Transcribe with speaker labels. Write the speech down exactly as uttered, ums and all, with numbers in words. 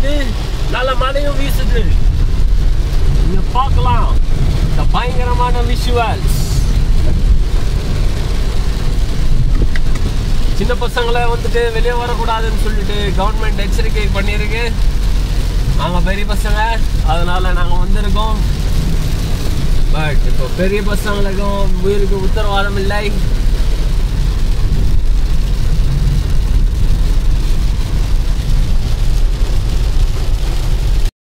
Speaker 1: பெய்யுது, நல்ல மழையும் வீசுது. நீங்க பார்க்கலாம் இந்த பயங்கரமான விஷுவல்ஸ். சின்ன பசங்களை வந்துட்டு வெளியே வரக்கூடாதுன்னு சொல்லிட்டு கவர்மெண்ட் எச்சரிக்கை பண்ணியிருக்கு. நாங்கள் பெரிய பசங்க, அதனால நாங்கள் வந்திருக்கோம். பட் இப்போ பெரிய பசங்களுக்கும் உயிருக்கு உத்தரவாதம் இல்லை.